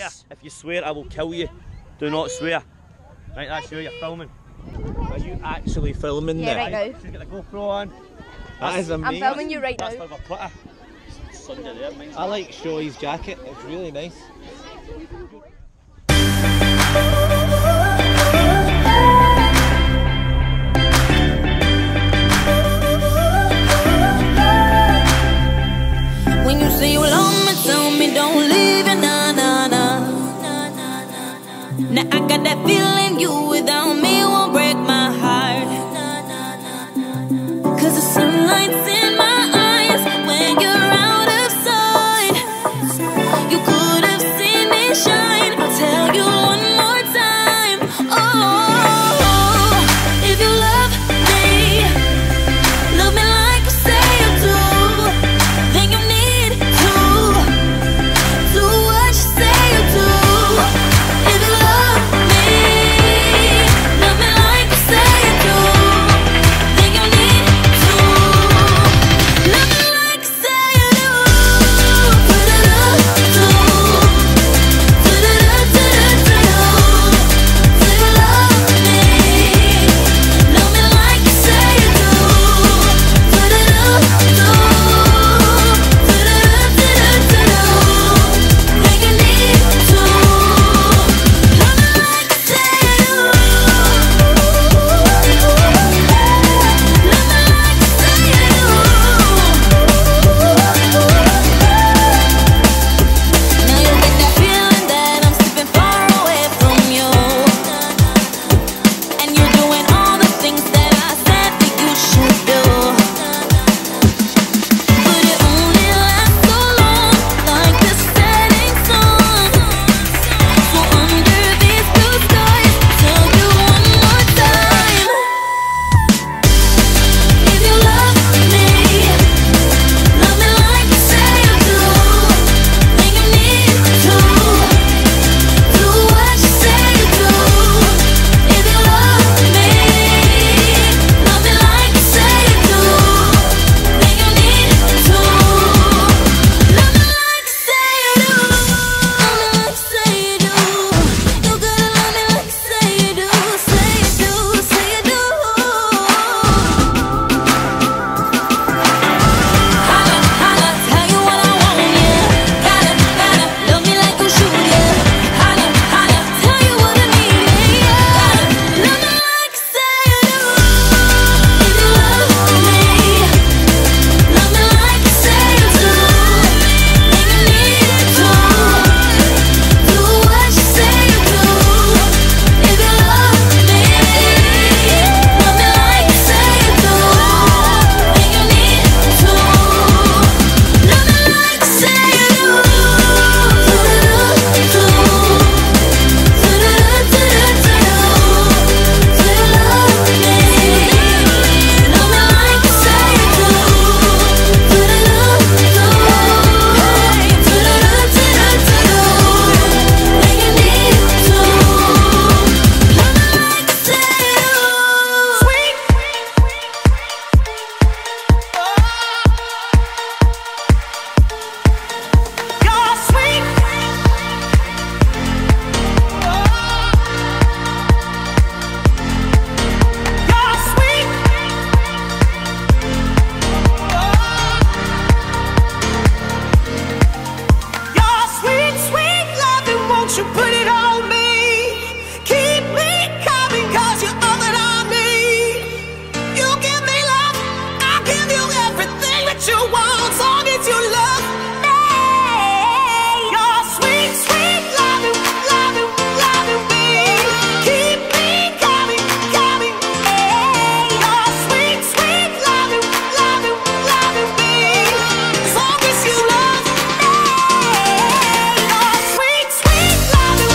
swear. If you swear, I will kill you. Do not swear. Right, that's you. You're filming. Are you actually filming Yeah, now? right now. She's got the GoPro on. That is amazing. I'm filming you right That's now. for my Twitter. Sunday there, mine's I like Shoei's jacket. It's really nice. When you say you love me, tell me don't leave it, nah, nah, nah. Now I got that feeling you without me won't break my heart. Cause the sunlight's in my eyes when you're out of sight. You could have seen me shine. I'll tell you one more time. Oh, if you love me like you say you do, then you need to do what you say you do. If you love me like you say you do, then you need to love me like you say you do. Now you get that feeling that I'm slipping far away from you, and you're doing all the things that I said that you should do. But it only lasts so long, like the setting sun. So under these blue skies, tell you one more time. If you love me like you say you do, then you need to do what you say you do. If you love me like you say you do, then you need to love me like you say you do. Love me like you say you do. You gotta love me like you say you do. Say you do, say you do. Holla, holla, tell you what I want, yeah. Gotta love me like you should, yeah. Holla, holla, tell you what I need, yeah. Gotta love me like you say you do. If you love me like you say you do, then you need to do what you say you do. If you love me like you say you do, then you need to love me like you say you do. Your sweet, sweet loving, won't you put it on me? Keep me coming, 'cause you're all that I need. You give me love, I'll give you everything that you want, as long as you love me. Your sweet, sweet loving, loving, loving me. Keep me coming, coming. Your sweet, sweet loving, loving, loving me, as long as you love me. Your sweet, sweet loving.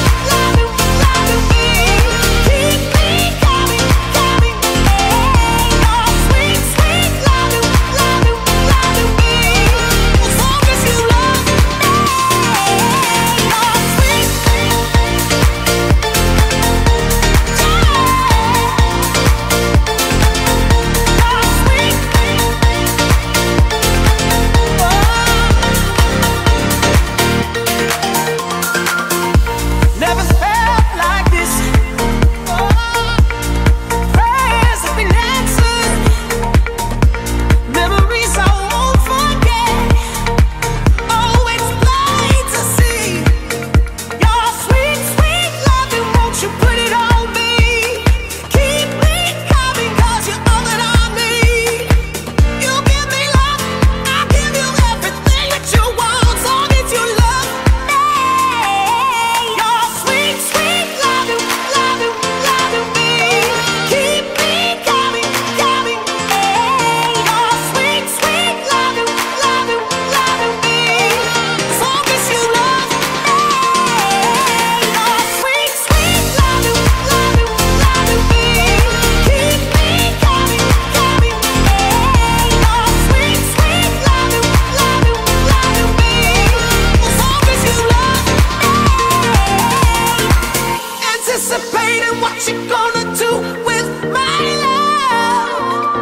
anticipating what you're gonna do with my love.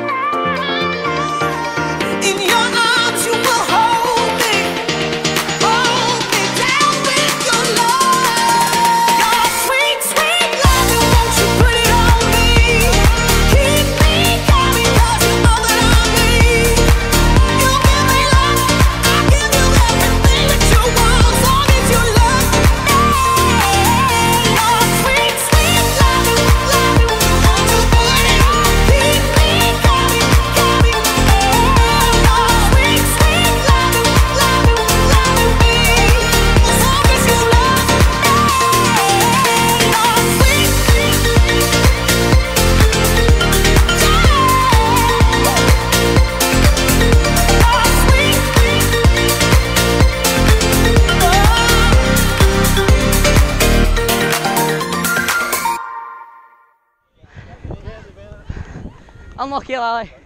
In your arms you will hold me down with your love. Your sweet, sweet loving, won't you put it on me? Keep me coming, 'cause you're all that I need. You give me love, I give you everything that you want, as long as you love me. Your sweet, sweet loving, won't you put it on? Keep me coming, coming. Your sweet, sweet loving, loving me, as long as you love me. Your sweet, sweet, Unlucky, Lally.